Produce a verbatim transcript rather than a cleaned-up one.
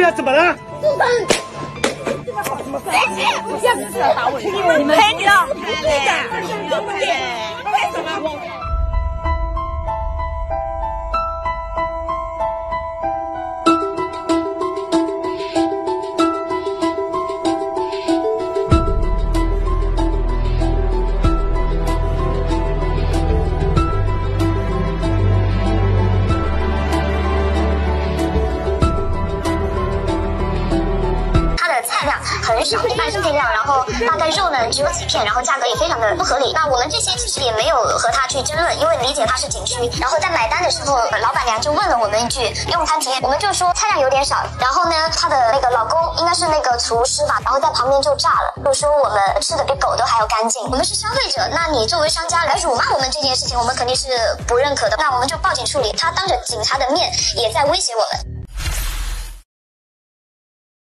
家怎么了？ 你们赔你了，对的，为什么？ 很少，半是配料，然后大概肉呢只有几片，然后价格也非常的不合理。那我们这些其实也没有和他去争论，因为理解他是景区。然后在买单的时候，老板娘就问了我们一句用餐体验，我们就说菜量有点少。然后呢，他的那个老公应该是那个厨师吧，然后在旁边就炸了，就说我们吃的比狗都还要干净。我们是消费者，那你作为商家来辱骂我们这件事情，我们肯定是不认可的。那我们就报警处理，他当着警察的面也在威胁我们。